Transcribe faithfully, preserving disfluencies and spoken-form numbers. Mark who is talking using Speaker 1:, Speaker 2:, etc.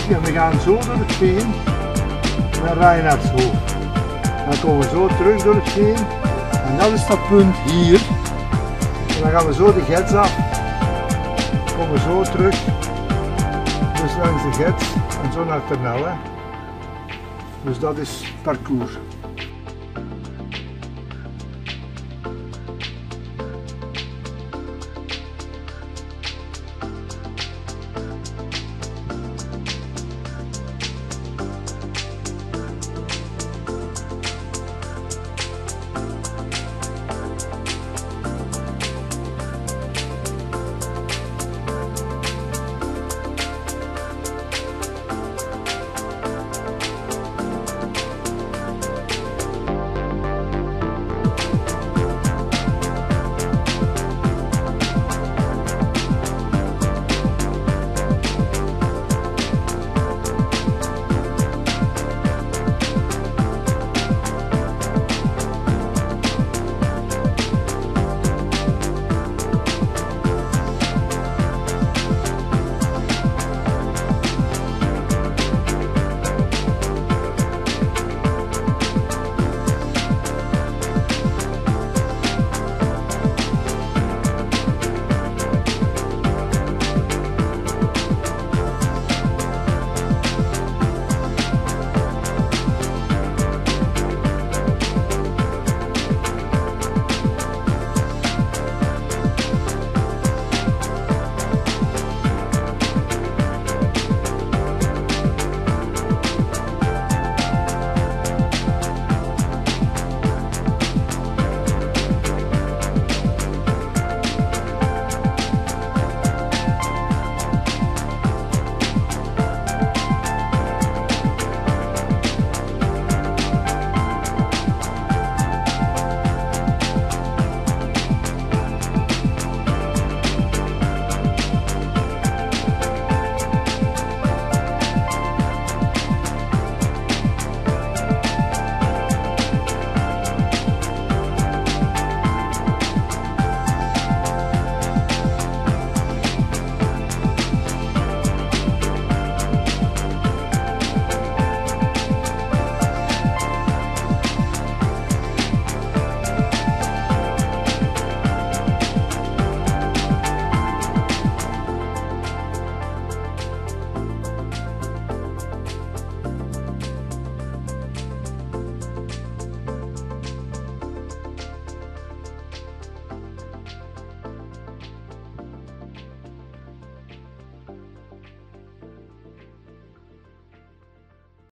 Speaker 1: positie en we gaan zo door het veen naar Reinhardshoofd. Dan komen we zo terug door het veen en dat is dat punt hier. En dan gaan we zo de gids af. Dan komen we zo terug, dus langs de gids en zo naar Ternelle. Dus dat is het parcours.